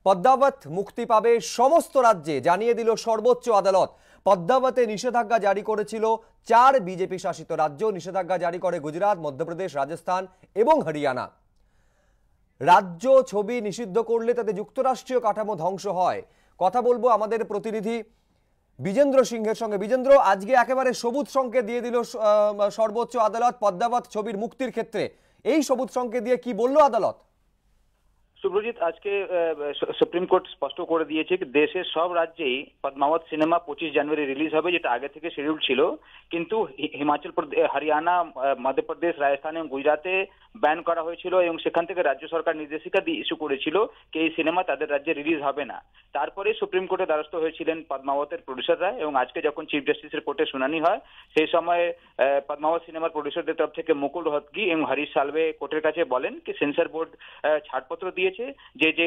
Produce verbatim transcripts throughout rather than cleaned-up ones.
পদ্মাবত মুক্তি পাবে সমস্ত রাজ্যে জানিয়ে দিল সর্বোচ্চ আদালত। পদ্মাবতে নিষেধাজ্ঞা জারি করেছিল চার বিজেপি শাসিত রাজ্য। নিষেধাজ্ঞা জারি করে গুজরাট, মধ্যপ্রদেশ, রাজস্থান এবং হরিয়ানা। রাজ্য ছবি নিষিদ্ধ করলে তাতে যুক্তরাষ্ট্রীয় কাঠামো ধ্বংস হয়। কথা বলবো আমাদের প্রতিনিধি বিজেন্দ্র সিংহের সঙ্গে। বিজেন্দ্র, আজকে একেবারে সবুজ সংকেত দিয়ে দিল সর্বোচ্চ আদালত পদ্মাবত ছবির মুক্তির ক্ষেত্রে। এই সবুজ সংকেত দিয়ে কি বলল আদালত? সুব্রজিৎ, আজকে সুপ্রিম কোর্ট স্পষ্ট করে দিয়েছে যে দেশের সব রাজ্যেই পদ্মাবত সিনেমা পঁচিশ জানুয়ারি রিলিজ হবে, যেটা আগে থেকে শিডিউল ছিল। কিন্তু হিমাচল প্রদেশ, হরিয়ানা, মধ্যপ্রদেশ, রাজস্থান এবং গুজরাটে ব্যান করা হয়েছিল এবং সেখান থেকে রাজ্য সরকার নির্দেশিকা দিয়ে ইস্যু করেছিল যে এই সিনেমা তাদের রাজ্যে রিলিজ হবে না। তারপরে সুপ্রিম কোর্টে দ্বারস্থ হয়েছিলেন পদ্মাবতের প্রডিউসাররা এবং আজকে যখন চিফ জাস্টিসের কোর্টে শুনানি হয় সেই সময় পদ্মাবত সিনেমার প্রডিউসারদের তরফ থেকে মুকুল রোহতগি এবং হরিশ সালভে কোর্টের কাছে বলেন কি সেন্সর বোর্ড ছাড়পত্র দিয়ে যে যে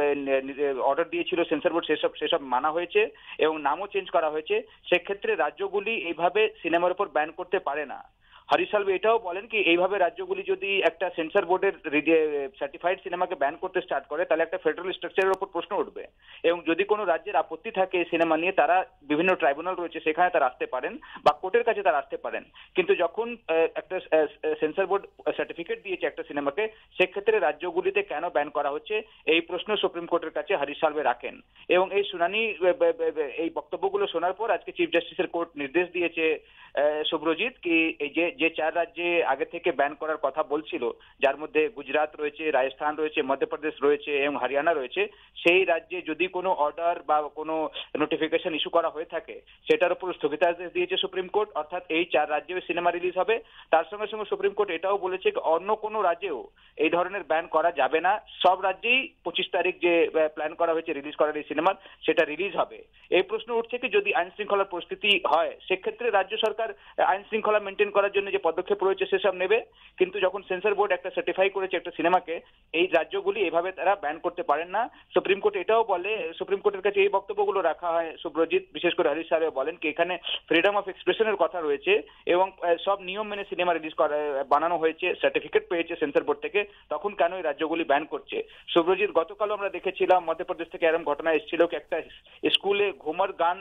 অর্ডার দিয়েছিল সেন্সর বোর্ড সেসব সেসব মানা হয়েছে এবং নামও চেঞ্জ করা হয়েছে। সেক্ষেত্রে রাজ্যগুলি এইভাবে সিনেমার উপর ব্যান করতে পারে না। হরিশ সালভে এটাও বলেন কি এইভাবে রাজ্যগুলি যদি একটা সেন্সর বোর্ডের সার্টিফাইড সিনেমাকে ব্যান করতে স্টার্ট করে তাহলে একটা ফেডারেল স্ট্রাকচারের উপর প্রশ্ন উঠবে এবং যদি কোনো রাজ্যের আপত্তি থাকে সিনেমা নিয়ে তারা বিভিন্ন ট্রাইব্যুনাল রয়েছে সেখানে তারা আসতে পারেন বা কোর্টের কাছে তারা আসতে পারেন। কিন্তু যখন একটা সেন্সর বোর্ড সার্টিফিকেট দিয়েছে একটা সিনেমাকে, সেক্ষেত্রে রাজ্যগুলিতে কেন ব্যান করা হচ্ছে এই প্রশ্ন সুপ্রিম কোর্টের কাছে হরিশ সালভে রাখেন এবং এই শুনানি এই বক্তব্যগুলো শোনার পর আজকে চিফ জাস্টিসের কোর্ট নির্দেশ দিয়েছে সুব্রজিৎ কি এই যে যে চার রাজ্যে আগে থেকে ব্যান করার কথা বলছিল, যার মধ্যে গুজরাট রয়েছে, রাজস্থান রয়েছে, মধ্যপ্রদেশ রয়েছে এবং হরিয়ানা রয়েছে, সেই রাজ্যে যদি কোনো অর্ডার বা কোনো নোটিফিকেশন ইস্যু করা হয়ে থাকে সেটার উপর স্থগিতাদেশ দিয়েছে সুপ্রিম কোর্ট। অর্থাৎ এই চার রাজ্যে সিনেমা রিলিজ হবে। তার সঙ্গে সঙ্গে সুপ্রিম কোর্ট এটাও বলেছে অন্য কোনো রাজ্যেও এই ধরনের ব্যান করা যাবে না। সব রাজ্যেই পঁচিশ তারিখ যে প্ল্যান করা হয়েছে রিলিজ করার এই সিনেমার সেটা রিলিজ হবে। এই প্রশ্ন উঠছে কি যদি আইন শৃঙ্খলার পরিস্থিতি হয় সেক্ষেত্রে রাজ্য সরকার আইন শৃঙ্খলা মেনটেন করার জন্য যে পদক্ষেপ রয়েছে সেসব নেবে। কিন্তু যখন সেন্সর বোর্ড একটা সার্টিফাই করেছে একটা সিনেমাকে, এই রাজ্যগুলি এভাবে তারা ব্যান করতে পারেন না। সুপ্রিম কোর্ট এটাও বলে, সুপ্রিম কোর্টের কাছে এই বক্তব্যগুলো রাখা হয় সুব্রজিৎ, বিশেষ করে হরিশ সাহেব বলেন কি এখানে ফ্রিডম অফ এক্সপ্রেশনের কথা রয়েছে এবং সব নিয়ম মেনে সিনেমা রিলিজ করা বানানো হয়েছে, সার্টিফিকেট পেয়েছে সেন্সর বোর্ড থেকে, তখন কেন এই রাজ্যগুলি ব্যান করছে? সুব্রজিৎ, গতকাল আমরা দেখেছিলাম মধ্যপ্রদেশ থেকে এরকম ঘটনা এসেছিল কি একটা স্কুলে ঘুমার গান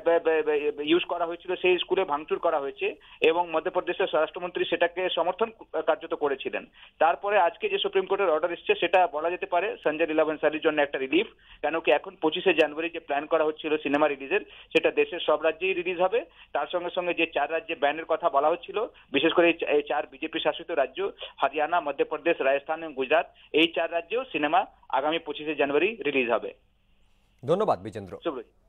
ইউজ করা হয়েছিল, সেই স্কুলে ভাঙচুর করা হয়েছে এবং মধ্যপ্রদেশের স্বরাষ্ট্রমন্ত্রী সেটাকে সমর্থন কার্যত করেছিলেন। তারপরে আজকে যে সুপ্রিম কোর্টের অর্ডার এসছে সেটা বলা যেতে পারে সঞ্জয় লীলা ভনসালীর জন্য একটা রিলিফ, কেন কি এখন পঁচিশে জানুয়ারি যে প্ল্যান করা হচ্ছিল সিনেমা রিলিজের সেটা দেশের সব রাজ্যেই রিলিজ হবে। তার সঙ্গে সঙ্গে যে চার রাজ্যে ব্যানের কথা বলা হচ্ছিল, বিশেষ করে এই চার বিজেপি শাসিত রাজ্য হরিয়ানা, মধ্যপ্রদেশ, রাজস্থান এবং গুজরাট, এই চার রাজ্যেও সিনেমা আগামী পঁচিশে জানুয়ারি রিলিজ হবে। ধন্যবাদ বিজেন্দ্র।